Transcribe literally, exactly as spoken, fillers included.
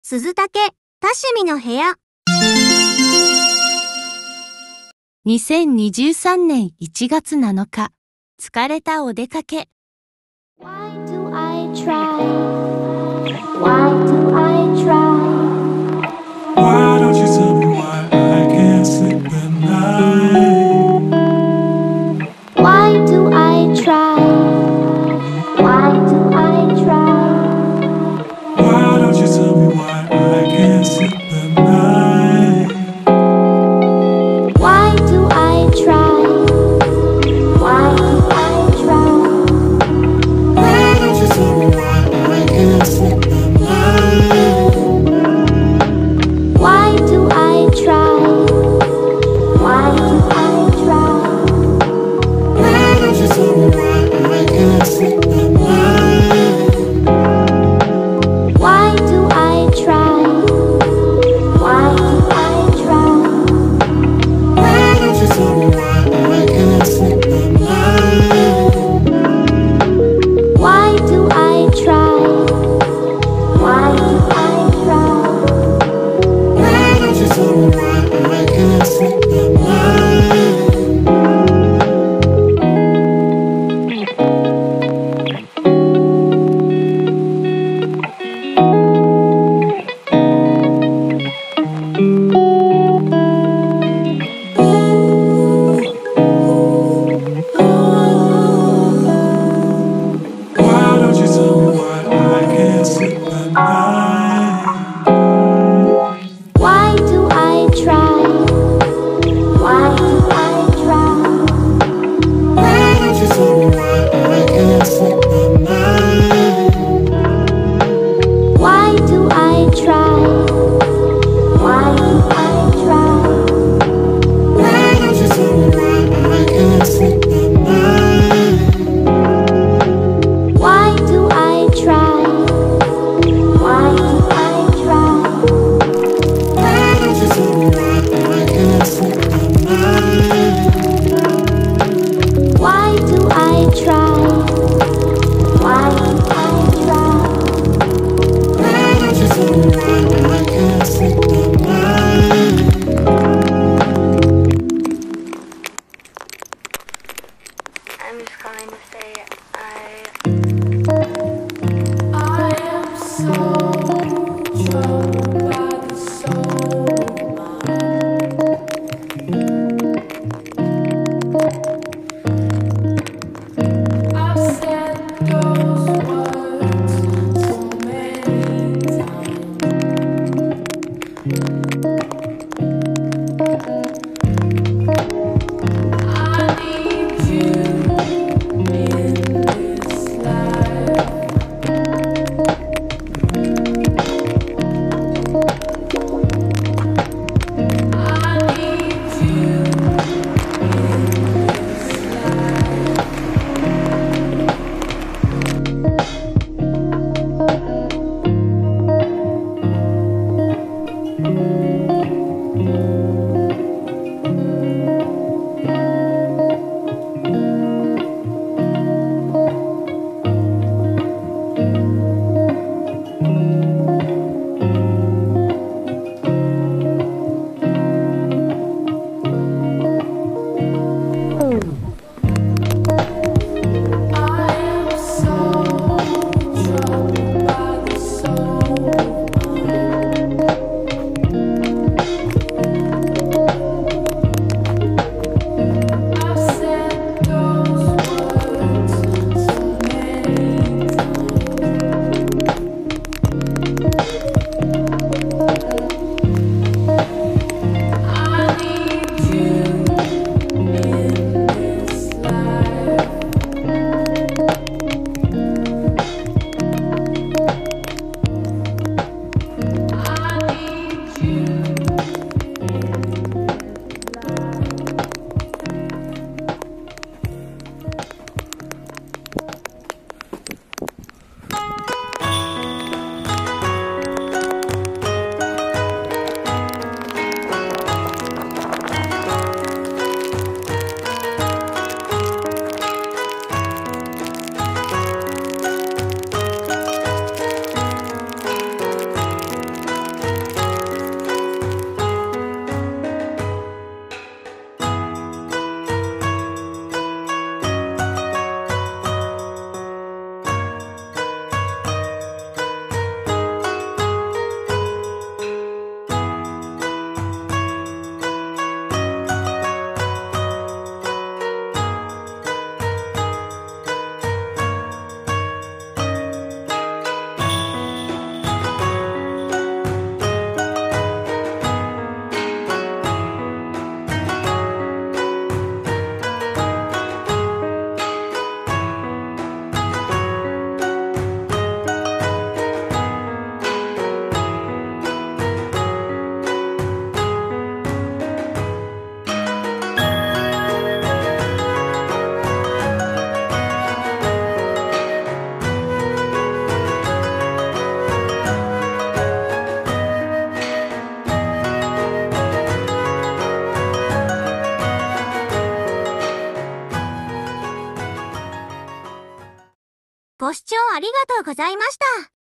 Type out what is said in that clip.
鈴竹、多趣味の部屋。 にせんにじゅうさんねんいちがつなのか、疲れたお出かけ。 Why do I try? Why do I try? Why don't you tell me why I can't sleep at night? Why do I try? Why do I try? Why don't you tell me why I can't sleep at night? Why do I try? Why do I try? Why don't you tell me why I can't sleep at night? Why do I try? Why do I try? Why don't you tell me why I can't sleep at night? Why do I try? Why do I try? Why don't you tell me why I can't sleep at night? Why do I try? Why do I try? Why don't you tell me why I can't sleep at night? Why don't you tell me why I can't sleep at night? Why do I try? Why do I try? Why don't you tell me why I can't sleep at night? Why do I try? Why do I try? Why don't you tell me why I can't sleep at night? Why do I try? Why do I try? Why don't you tell me why I can't sleep at night? Why do I try? Why do I try? Why don't you tell me why I can't sleep at night? I'm just calling to say I I am so troubled by the soul of mine. I've said those words so many times. I need you in this life. ご視聴ありがとうございました。